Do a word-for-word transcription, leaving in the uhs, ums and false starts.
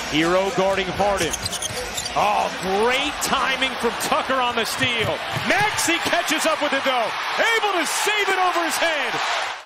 Hero guarding Harden. Oh, great timing from Tucker on the steal. Maxey catches up with it though. Able to save it over his head.